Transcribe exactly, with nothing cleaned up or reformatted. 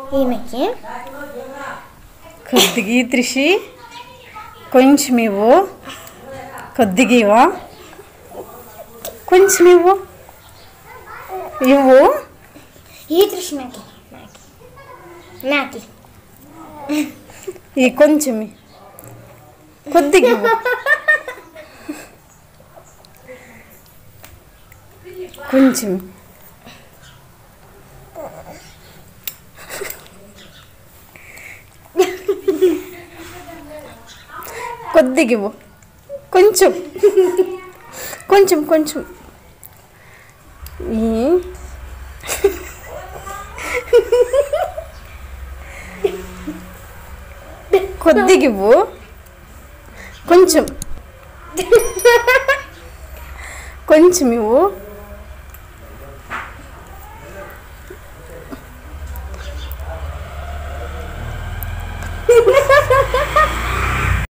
ఈమెకి కొద్దిగా త్రిషి కొంచెం ఇవ్వు, కొద్దిగా ఇవ్వ, కొంచెం ఇవ్వు ఇవ్వు ఈ కృష్ణకి నాకి ఈ కొంచెం కొద్దిగా ఇవ్వు, కొంచెం కొద్దిగా ఇవ్వు, కొంచెం కొంచెం కొంచెం కొద్దిగా ఇవ్వు, కొంచెం కొంచెం ఇవ్వు,